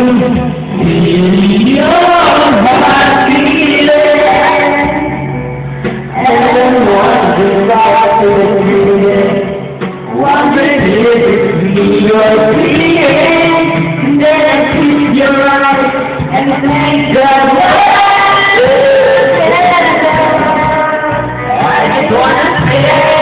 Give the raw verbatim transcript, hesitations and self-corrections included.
in your heart beating, and wondering about the feeling, wondering if it's your feeling. Then I keep your eyes and thank God. I just wanna say